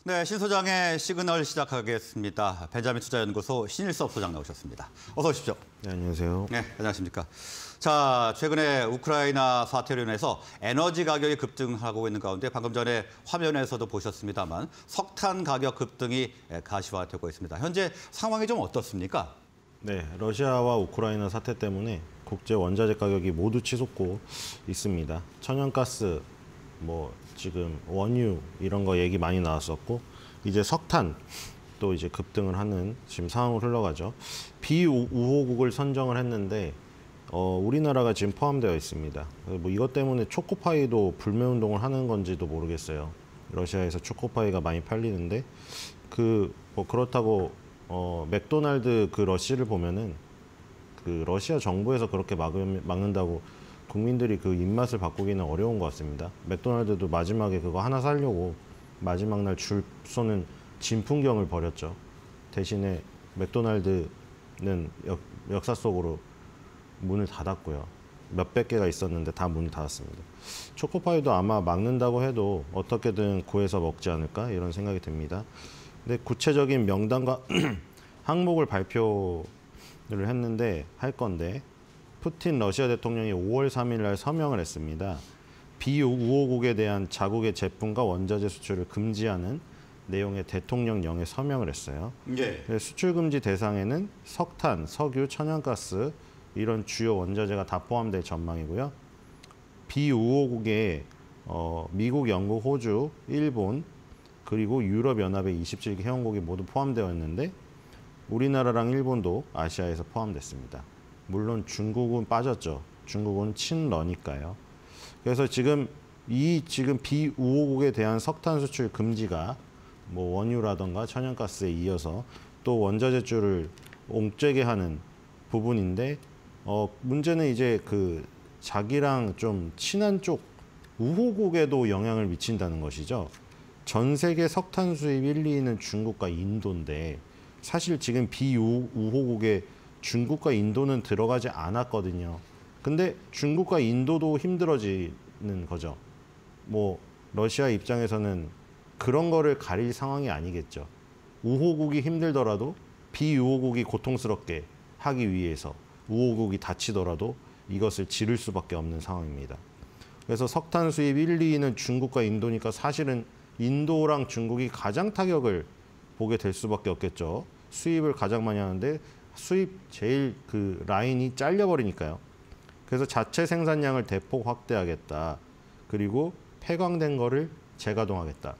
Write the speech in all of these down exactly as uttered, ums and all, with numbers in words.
네, 신 소장의 시그널 시작하겠습니다. 벤자민 투자연구소 신일섭 소장 나오셨습니다. 어서 오십시오. 네, 안녕하세요. 네, 안녕하십니까. 자, 최근에 우크라이나 사태로 인해서 에너지 가격이 급등하고 있는 가운데 방금 전에 화면에서도 보셨습니다만 석탄 가격 급등이 가시화되고 있습니다. 현재 상황이 좀 어떻습니까? 네, 러시아와 우크라이나 사태 때문에 국제 원자재 가격이 모두 치솟고 있습니다. 천연가스, 뭐 지금 원유 이런 거 얘기 많이 나왔었고 이제 석탄 또 이제 급등을 하는 지금 상황으로 흘러가죠. 비우호국을 선정을 했는데 어, 우리나라가 지금 포함되어 있습니다. 뭐 이것 때문에 초코파이도 불매 운동을 하는 건지도 모르겠어요. 러시아에서 초코파이가 많이 팔리는데 그 뭐 그렇다고 어, 맥도날드 그 러시를 보면은 그 러시아 정부에서 그렇게 막, 막는다고 국민들이 그 입맛을 바꾸기는 어려운 것 같습니다. 맥도날드도 마지막에 그거 하나 사려고 마지막 날 줄 서는 진풍경을 벌였죠. 대신에 맥도날드는 역, 역사 속으로 문을 닫았고요. 몇백 개가 있었는데 다 문을 닫았습니다. 초코파이도 아마 막는다고 해도 어떻게든 구해서 먹지 않을까 이런 생각이 듭니다. 근데 구체적인 명단과 항목을 발표를 했는데 할 건데 푸틴 러시아 대통령이 오월 삼일 날 서명을 했습니다. 비우호국에 대한 자국의 제품과 원자재 수출을 금지하는 내용의 대통령령에 서명을 했어요. 예. 수출 금지 대상에는 석탄, 석유, 천연가스 이런 주요 원자재가 다 포함될 전망이고요. 비우호국에 어, 미국, 영국, 호주, 일본 그리고 유럽연합의 이십칠 개 회원국이 모두 포함되어 있는데 우리나라랑 일본도 아시아에서 포함됐습니다. 물론 중국은 빠졌죠. 중국은 친러니까요. 그래서 지금 이 지금 비우호국에 대한 석탄 수출 금지가 뭐 원유라던가 천연가스에 이어서 또 원자재줄을 옥죄게 하는 부분인데 어 문제는 이제 그 자기랑 좀 친한 쪽 우호국에도 영향을 미친다는 것이죠. 전 세계 석탄 수입 일, 이 위는 중국과 인도인데 사실 지금 비우호국에 중국과 인도는 들어가지 않았거든요. 근데 중국과 인도도 힘들어지는 거죠. 뭐 러시아 입장에서는 그런 거를 가릴 상황이 아니겠죠. 우호국이 힘들더라도 비우호국이 고통스럽게 하기 위해서 우호국이 다치더라도 이것을 지를 수밖에 없는 상황입니다. 그래서 석탄 수입 일, 이 위는 중국과 인도니까 사실은 인도랑 중국이 가장 타격을 보게 될 수밖에 없겠죠. 수입을 가장 많이 하는데 수입 제일 그 라인이 잘려버리니까요. 그래서 자체 생산량을 대폭 확대하겠다. 그리고 폐광된 거를 재가동하겠다.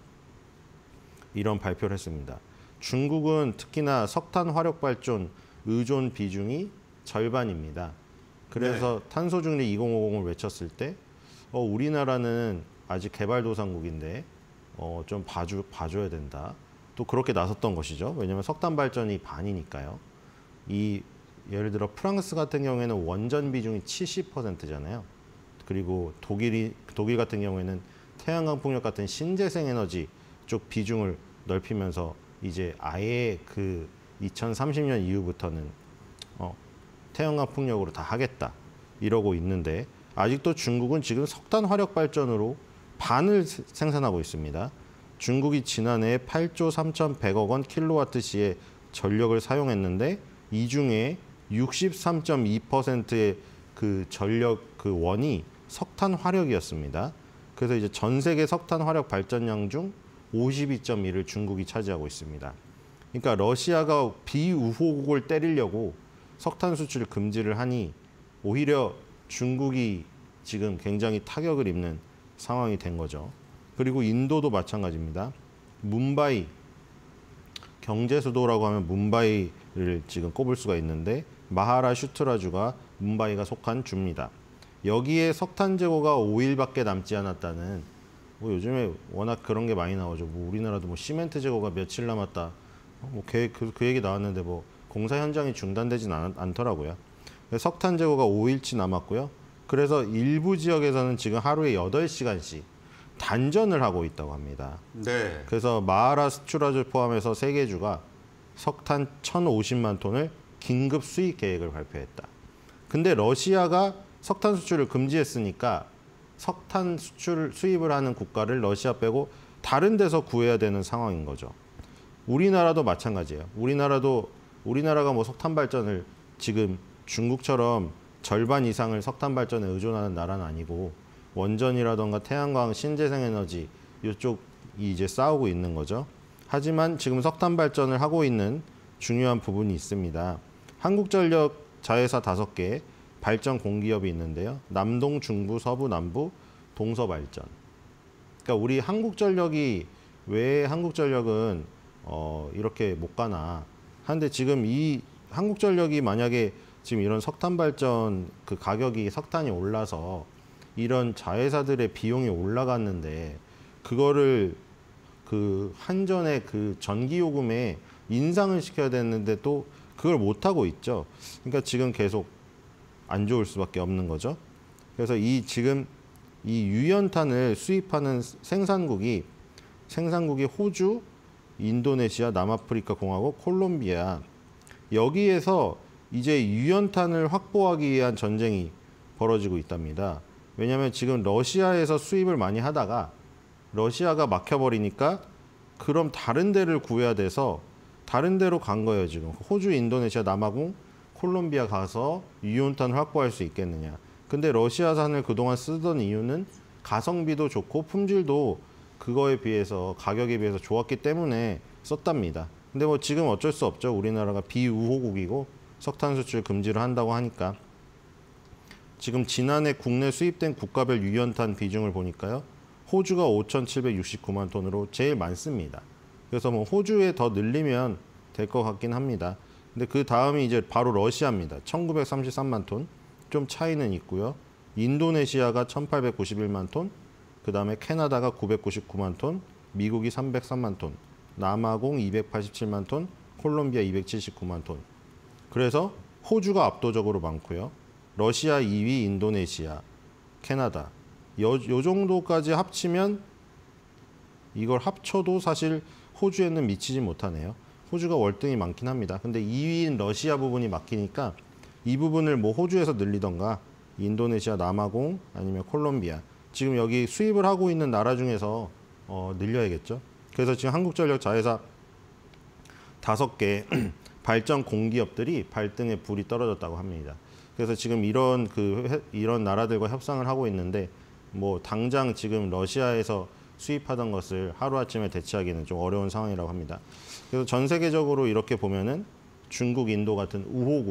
이런 발표를 했습니다. 중국은 특히나 석탄 화력 발전 의존 비중이 절반입니다. 그래서 네. 탄소 중립 이천오십을 외쳤을 때 어, 우리나라는 아직 개발도상국인데 어, 좀 봐주, 봐줘야 된다. 또 그렇게 나섰던 것이죠. 왜냐하면 석탄 발전이 반이니까요. 이 예를 들어 프랑스 같은 경우에는 원전 비중이 칠십 퍼센트잖아요. 그리고 독일이 독일 같은 경우에는 태양광 풍력 같은 신재생 에너지 쪽 비중을 넓히면서 이제 아예 그 이천삼십 년 이후부터는 어, 태양광 풍력으로 다 하겠다 이러고 있는데 아직도 중국은 지금 석탄 화력 발전으로 반을 생산하고 있습니다. 중국이 지난해 팔조 삼천백억 원 킬로와트시의 전력을 사용했는데 이 중에 육십삼 점 이 퍼센트의 그 전력 그 원이 석탄 화력이었습니다. 그래서 이제 전 세계 석탄 화력 발전량 중 오십이 점 일을 중국이 차지하고 있습니다. 그러니까 러시아가 비우호국을 때리려고 석탄 수출 금지를 하니 오히려 중국이 지금 굉장히 타격을 입는 상황이 된 거죠. 그리고 인도도 마찬가지입니다. 뭄바이, 경제 수도라고 하면 뭄바이를 지금 꼽을 수가 있는데 마하라슈트라주가 뭄바이가 속한 주입니다. 여기에 석탄 재고가 오 일밖에 남지 않았다는 뭐 요즘에 워낙 그런 게 많이 나오죠. 뭐 우리나라도 뭐 시멘트 재고가 며칠 남았다. 뭐 그, 그, 그 얘기 나왔는데 뭐 공사 현장이 중단되진 않, 않더라고요. 석탄 재고가 오 일치 남았고요. 그래서 일부 지역에서는 지금 하루에 여덟 시간씩 단전을 하고 있다고 합니다. 네. 그래서 마하라슈트라주 포함해서 세 개 주가 석탄 천오십만 톤을 긴급 수입 계획을 발표했다. 근데 러시아가 석탄 수출을 금지했으니까 석탄 수출 수입을 하는 국가를 러시아 빼고 다른 데서 구해야 되는 상황인 거죠. 우리나라도 마찬가지예요. 우리나라도 우리나라가 뭐 석탄 발전을 지금 중국처럼 절반 이상을 석탄 발전에 의존하는 나라는 아니고 원전이라던가 태양광, 신재생에너지 이쪽이 이제 싸우고 있는 거죠. 하지만 지금 석탄 발전을 하고 있는 중요한 부분이 있습니다. 한국전력 자회사 다섯 개 발전 공기업이 있는데요. 남동, 중부, 서부, 남부, 동서발전. 그러니까 우리 한국전력이 왜 한국전력은 어 이렇게 못 가나 하는데 지금 이 한국전력이 만약에 지금 이런 석탄 발전 그 가격이 석탄이 올라서 이런 자회사들의 비용이 올라갔는데 그거를 그 한전의 그 전기요금에 인상을 시켜야 되는데 또 그걸 못 하고 있죠. 그러니까 지금 계속 안 좋을 수밖에 없는 거죠. 그래서 이 지금 이 유연탄을 수입하는 생산국이 생산국이 호주, 인도네시아, 남아프리카 공화국, 콜롬비아 여기에서 이제 유연탄을 확보하기 위한 전쟁이 벌어지고 있답니다. 왜냐하면 지금 러시아에서 수입을 많이 하다가 러시아가 막혀버리니까 그럼 다른 데를 구해야 돼서 다른 데로 간 거예요. 지금 호주, 인도네시아, 남아공, 콜롬비아 가서 유연탄을 확보할 수 있겠느냐. 근데 러시아산을 그동안 쓰던 이유는 가성비도 좋고 품질도 그거에 비해서 가격에 비해서 좋았기 때문에 썼답니다. 근데 뭐 지금 어쩔 수 없죠. 우리나라가 비우호국이고 석탄 수출 금지를 한다고 하니까. 지금 지난해 국내 수입된 국가별 유연탄 비중을 보니까요. 호주가 오천칠백육십구만 톤으로 제일 많습니다. 그래서 뭐 호주에 더 늘리면 될 것 같긴 합니다. 근데 그 다음이 이제 바로 러시아입니다. 천구백삼십삼만 톤. 좀 차이는 있고요. 인도네시아가 천팔백구십일만 톤. 그 다음에 캐나다가 구백구십구만 톤. 미국이 삼백삼만 톤. 남아공 이백팔십칠만 톤. 콜롬비아 이백칠십구만 톤. 그래서 호주가 압도적으로 많고요. 러시아 이 위, 인도네시아, 캐나다. 요, 요 정도까지 합치면 이걸 합쳐도 사실 호주에는 미치지 못하네요. 호주가 월등히 많긴 합니다. 근데 이 위인 러시아 부분이 막히니까 이 부분을 뭐 호주에서 늘리던가 인도네시아, 남아공 아니면 콜롬비아 지금 여기 수입을 하고 있는 나라 중에서 어, 늘려야겠죠. 그래서 지금 한국전력 자회사 다섯 개 발전 공기업들이 발등에 불이 떨어졌다고 합니다. 그래서 지금 이런 그 이런 나라들과 협상을 하고 있는데 뭐 당장 지금 러시아에서 수입하던 것을 하루아침에 대체하기는 좀 어려운 상황이라고 합니다. 그래서 전 세계적으로 이렇게 보면은 중국, 인도 같은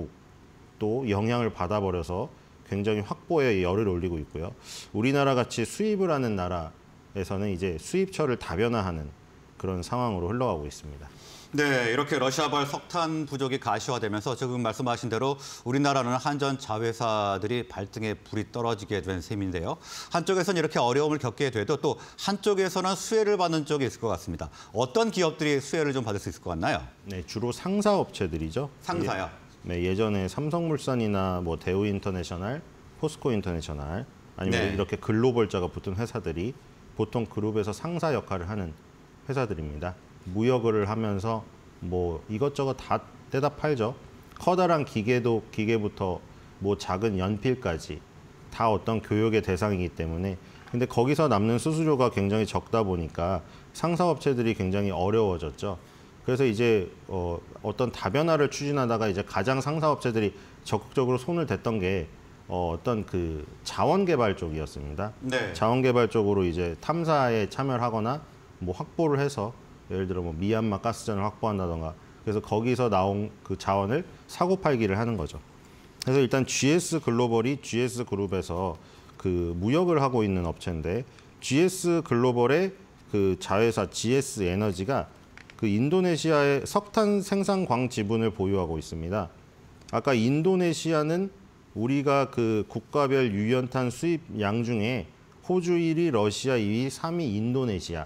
우호국도 영향을 받아버려서 굉장히 확보에 열을 올리고 있고요. 우리나라 같이 수입을 하는 나라에서는 이제 수입처를 다변화하는 그런 상황으로 흘러가고 있습니다. 네, 이렇게 러시아발 석탄 부족이 가시화되면서 지금 말씀하신 대로 우리나라는 한전 자회사들이 발등에 불이 떨어지게 된 셈인데요. 한쪽에서는 이렇게 어려움을 겪게 돼도 또 한쪽에서는 수혜를 받는 쪽이 있을 것 같습니다. 어떤 기업들이 수혜를 좀 받을 수 있을 것 같나요? 네, 주로 상사업체들이죠. 상사요? 예, 네, 예전에 삼성물산이나 뭐 대우인터내셔널, 포스코인터내셔널 아니면 네. 이렇게 글로벌자가 붙은 회사들이 보통 그룹에서 상사 역할을 하는 회사들입니다. 무역을 하면서 뭐 이것저것 다 떼다 팔죠. 커다란 기계도 기계부터 뭐 작은 연필까지 다 어떤 교육의 대상이기 때문에 근데 거기서 남는 수수료가 굉장히 적다 보니까 상사업체들이 굉장히 어려워졌죠. 그래서 이제 어, 어떤 다변화를 추진하다가 이제 가장 상사업체들이 적극적으로 손을 댔던 게 어, 어떤 그 자원개발 쪽이었습니다. 네. 자원개발 쪽으로 이제 탐사에 참여를 하거나 뭐 확보를 해서 예를 들어 뭐 미얀마 가스전을 확보한다던가 그래서 거기서 나온 그 자원을 사고 팔기를 하는 거죠. 그래서 일단 지에스 글로벌이 지에스 그룹에서 그 무역을 하고 있는 업체인데 지에스 글로벌의 그 자회사 지에스 에너지가 그 인도네시아의 석탄 생산광 지분을 보유하고 있습니다. 아까 인도네시아는 우리가 그 국가별 유연탄 수입량 중에 호주 일 위, 러시아 이 위, 삼 위 인도네시아.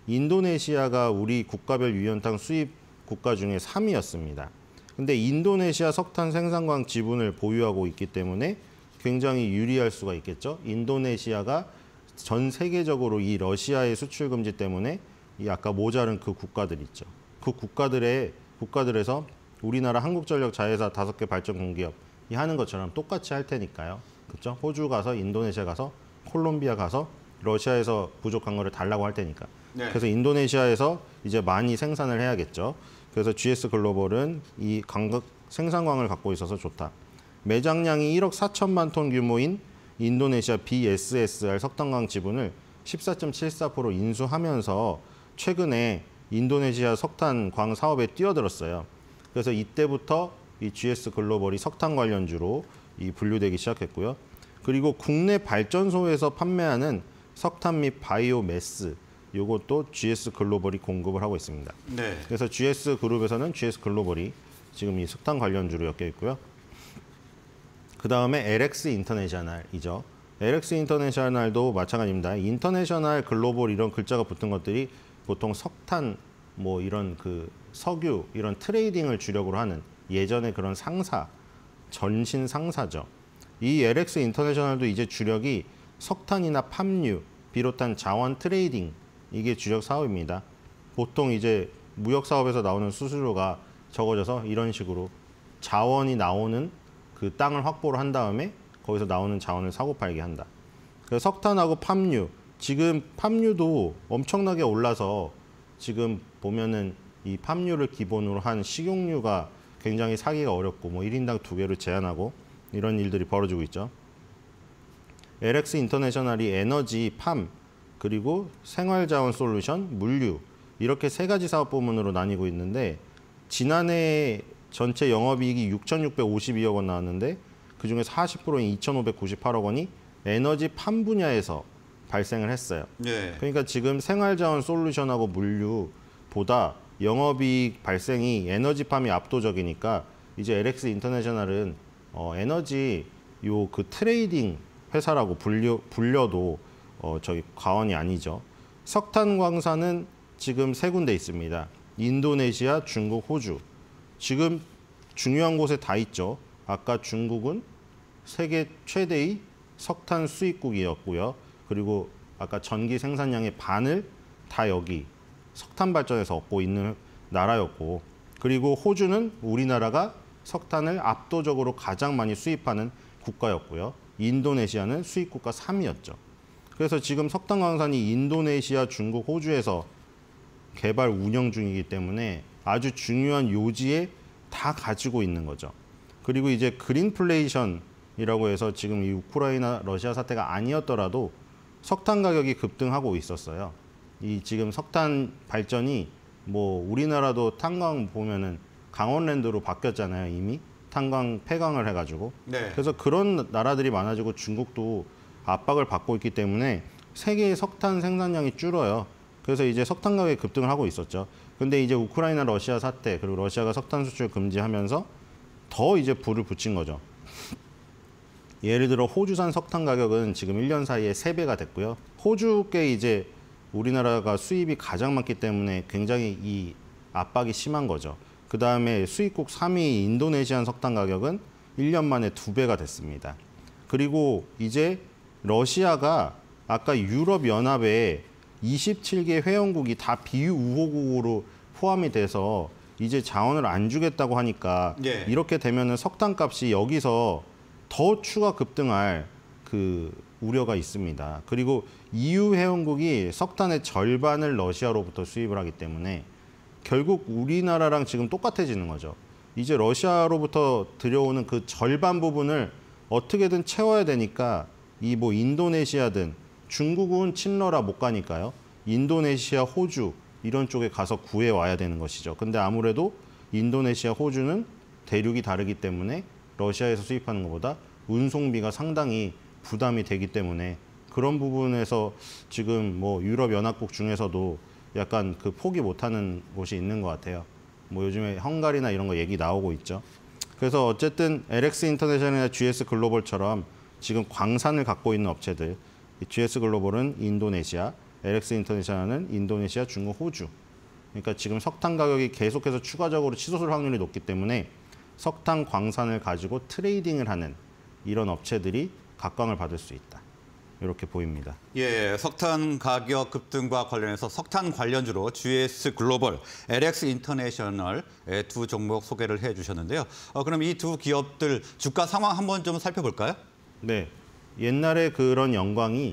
인도네시아가 우리 국가별 유연탄 수입 국가 중에 삼 위였습니다. 근데 인도네시아 석탄 생산광 지분을 보유하고 있기 때문에 굉장히 유리할 수가 있겠죠. 인도네시아가 전 세계적으로 이 러시아의 수출 금지 때문에 이 아까 모자른 그 국가들 있죠. 그 국가들의 국가들에서 우리나라 한국전력 자회사 다섯 개 발전 공기업이 하는 것처럼 똑같이 할 테니까요. 그렇죠? 호주 가서 인도네시아 가서 콜롬비아 가서 러시아에서 부족한 거를 달라고 할 테니까. 네. 그래서 인도네시아에서 이제 많이 생산을 해야겠죠. 그래서 지에스 글로벌은 이 광각 생산광을 갖고 있어서 좋다. 매장량이 일억 사천만 톤 규모인 인도네시아 비에스에스알 석탄광 지분을 십사 점 칠사 퍼센트 인수하면서 최근에 인도네시아 석탄광 사업에 뛰어들었어요. 그래서 이때부터 이 지에스 글로벌이 석탄 관련주로 이 분류되기 시작했고요. 그리고 국내 발전소에서 판매하는 석탄 및 바이오매스 이것도 지에스 글로벌이 공급을 하고 있습니다. 네. 그래서 지에스 그룹에서는 지에스 글로벌이 지금 이 석탄 관련주로 엮여 있고요. 그 다음에 엘엑스 인터내셔널이죠. 엘엑스 인터내셔널도 마찬가지입니다. 인터내셔널 글로벌 이런 글자가 붙은 것들이 보통 석탄 뭐 이런 그 석유 이런 트레이딩을 주력으로 하는 예전에 그런 상사, 전신 상사죠. 이 엘엑스 인터내셔널도 이제 주력이 석탄이나 팜유 비롯한 자원 트레이딩 이게 주력 사업입니다. 보통 이제 무역 사업에서 나오는 수수료가 적어져서 이런 식으로 자원이 나오는 그 땅을 확보를 한 다음에 거기서 나오는 자원을 사고 팔게 한다. 그래서 석탄하고 팜유, 지금 팜유도 엄청나게 올라서 지금 보면은 이 팜유를 기본으로 한 식용유가 굉장히 사기가 어렵고 뭐 일 인당 두 개를 제한하고 이런 일들이 벌어지고 있죠. 엘엑스 인터내셔널이 에너지, 팜, 그리고 생활자원 솔루션, 물류 이렇게 세 가지 사업 부문으로 나뉘고 있는데 지난해 전체 영업이익이 육천육백오십이억 원 나왔는데 그중에 사십 퍼센트인 이천오백구십팔억 원이 에너지 팜 분야에서 발생을 했어요. 네. 그러니까 지금 생활자원 솔루션하고 물류보다 영업이익 발생이 에너지팜이 압도적이니까 이제 엘엑스 인터내셔널은 어, 에너지 요 그 트레이딩 회사라고 불려, 불려도 어, 저기 과언이 아니죠. 석탄 광산은 지금 세 군데 있습니다. 인도네시아, 중국, 호주. 지금 중요한 곳에 다 있죠. 아까 중국은 세계 최대의 석탄 수입국이었고요. 그리고 아까 전기 생산량의 반을 다 여기 석탄 발전에서 얻고 있는 나라였고, 그리고 호주는 우리나라가 석탄을 압도적으로 가장 많이 수입하는 국가였고요. 인도네시아는 수입국가 삼 위였죠. 그래서 지금 석탄 광산이 인도네시아, 중국, 호주에서 개발 운영 중이기 때문에 아주 중요한 요지에 다 가지고 있는 거죠. 그리고 이제 그린플레이션이라고 해서 지금 이 우크라이나 러시아 사태가 아니었더라도 석탄 가격이 급등하고 있었어요. 이 지금 석탄 발전이 뭐 우리나라도 탄광 보면은 강원랜드로 바뀌었잖아요. 이미 탄광 폐광을 해가지고. 네. 그래서 그런 나라들이 많아지고 중국도 압박을 받고 있기 때문에 세계의 석탄 생산량이 줄어요. 그래서 이제 석탄 가격이 급등을 하고 있었죠. 근데 이제 우크라이나 러시아 사태 그리고 러시아가 석탄 수출 금지하면서 더 이제 불을 붙인 거죠. 예를 들어 호주산 석탄 가격은 지금 일 년 사이에 세 배가 됐고요. 호주께 이제 우리나라가 수입이 가장 많기 때문에 굉장히 이 압박이 심한 거죠. 그 다음에 수입국 삼 위 인도네시안 석탄 가격은 일 년 만에 두 배가 됐습니다. 그리고 이제 러시아가 아까 유럽연합에 이십칠 개 회원국이 다 비우호국으로 포함이 돼서 이제 자원을 안 주겠다고 하니까 예. 이렇게 되면은 석탄값이 여기서 더 추가 급등할 그 우려가 있습니다. 그리고 이유 회원국이 석탄의 절반을 러시아로부터 수입을 하기 때문에 결국 우리나라랑 지금 똑같아지는 거죠. 이제 러시아로부터 들여오는 그 절반 부분을 어떻게든 채워야 되니까 이 뭐 인도네시아든 중국은 친러라 못 가니까요. 인도네시아, 호주 이런 쪽에 가서 구해 와야 되는 것이죠. 근데 아무래도 인도네시아, 호주는 대륙이 다르기 때문에 러시아에서 수입하는 것보다 운송비가 상당히 부담이 되기 때문에 그런 부분에서 지금 뭐 유럽 연합국 중에서도 약간 그 포기 못하는 곳이 있는 것 같아요. 뭐 요즘에 헝가리나 이런 거 얘기 나오고 있죠. 그래서 어쨌든 엘엑스 인터내셔널이나 지에스 글로벌처럼 지금 광산을 갖고 있는 업체들, 지에스 글로벌은 인도네시아, 엘엑스 인터내셔널은 인도네시아, 중국, 호주. 그러니까 지금 석탄 가격이 계속해서 추가적으로 치솟을 확률이 높기 때문에 석탄 광산을 가지고 트레이딩을 하는 이런 업체들이 각광을 받을 수 있다. 이렇게 보입니다. 예, 석탄 가격 급등과 관련해서 석탄 관련주로 지에스 글로벌, 엘엑스 인터내셔널 두 종목 소개를 해주셨는데요. 어, 그럼 이 두 기업들 주가 상황 한번 좀 살펴볼까요? 네, 옛날에 그런 영광이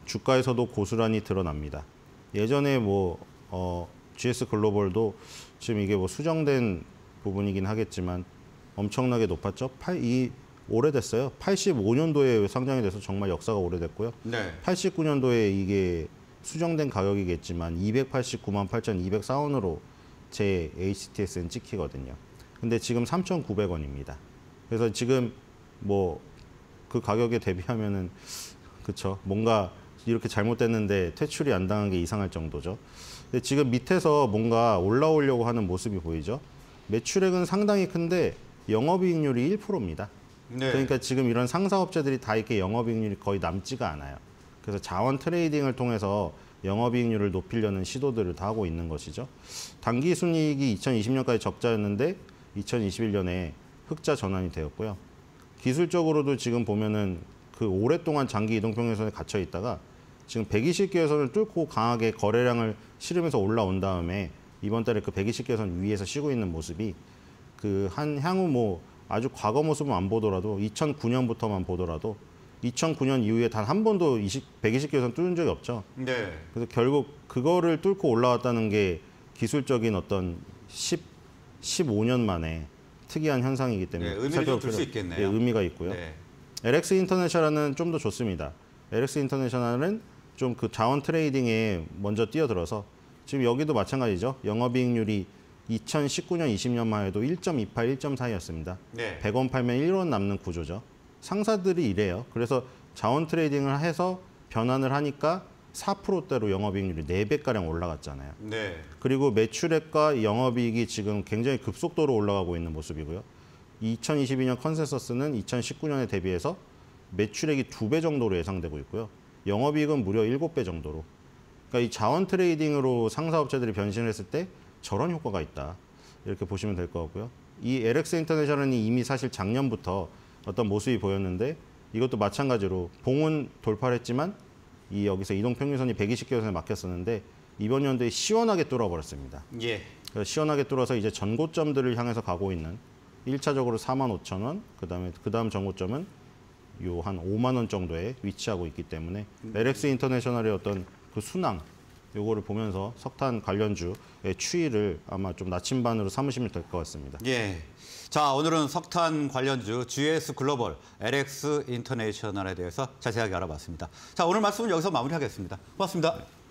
주가에서도 고스란히 드러납니다. 예전에 뭐 어, 지에스 글로벌도 지금 이게 뭐 수정된 부분이긴 하겠지만 엄청나게 높았죠. 팔, 이 오래됐어요. 팔십오 년도에 상장이 돼서 정말 역사가 오래됐고요. 네. 팔십구 년도에 이게 수정된 가격이겠지만 이백팔십구만 팔천이백사 원으로 제 에이치티에스는 찍히거든요. 근데 지금 삼천구백 원입니다. 그래서 지금 뭐 그 가격에 대비하면은 그쵸, 뭔가 이렇게 잘못됐는데 퇴출이 안 당한 게 이상할 정도죠. 근데 지금 밑에서 뭔가 올라오려고 하는 모습이 보이죠. 매출액은 상당히 큰데 영업이익률이 일 퍼센트입니다. 네. 그러니까 지금 이런 상사업체들이 다 이렇게 영업이익률이 거의 남지가 않아요. 그래서 자원 트레이딩을 통해서 영업이익률을 높이려는 시도들을 다 하고 있는 것이죠. 당기순이익이 이천이십 년까지 적자였는데 이천이십일 년에 흑자 전환이 되었고요. 기술적으로도 지금 보면은 그 오랫동안 장기 이동평균선에 갇혀 있다가 지금 백이십 개선을 뚫고 강하게 거래량을 실으면서 올라온 다음에 이번 달에 그 백이십 개선 위에서 쉬고 있는 모습이 그 한 향후 뭐 아주 과거 모습은 안 보더라도 이천구 년부터만 보더라도 이천구 년 이후에 단 한 번도 백이십 개선 뚫은 적이 없죠. 네. 그래서 결국 그거를 뚫고 올라왔다는 게 기술적인 어떤 십, 십오 년 만에 특이한 현상이기 때문에 네, 의미를 좀 줄 수 있겠네요. 네, 의미가 있고요. 네. 엘엑스 인터내셔널은 좀 더 좋습니다. 엘엑스 인터내셔널은 좀 그 자원 트레이딩에 먼저 뛰어들어서 지금 여기도 마찬가지죠. 영업이익률이 이천십구 년, 이십 년만 해도 일 점 이팔, 일 점 사였습니다. 네. 백 원 팔면 일 원 남는 구조죠. 상사들이 이래요. 그래서 자원 트레이딩을 해서 변환을 하니까 사 퍼센트대로 영업이익률이 네 배가량 올라갔잖아요. 네. 그리고 매출액과 영업이익이 지금 굉장히 급속도로 올라가고 있는 모습이고요. 이천이십이 년 컨센서스는 이천십구 년에 대비해서 매출액이 두 배 정도로 예상되고 있고요. 영업이익은 무려 일곱 배 정도로. 그러니까 이 자원 트레이딩으로 상사업체들이 변신을 했을 때 저런 효과가 있다. 이렇게 보시면 될 것 같고요. 이 엘엑스 인터내셔널은 이미 사실 작년부터 어떤 모습이 보였는데 이것도 마찬가지로 봉은 돌파를 했지만 이 여기서 이동평균선이 백이십 개선에 막혔었는데 이번 연도에 시원하게 뚫어버렸습니다. 예. 그래서 시원하게 뚫어서 이제 전고점들을 향해서 가고 있는 일 차적으로 사만 오천 원, 그다음에 그다음 전고점은 요 한 오만 원 정도에 위치하고 있기 때문에 엘엑스 인터내셔널의 어떤 그 순항 요거를 보면서 석탄 관련주의 추이를 아마 좀 나침반으로 삼으시면 될 것 같습니다. 예. 자, 오늘은 석탄 관련주 지에스 글로벌, 엘엑스 인터내셔널에 대해서 자세하게 알아봤습니다. 자, 오늘 말씀은 여기서 마무리하겠습니다. 고맙습니다.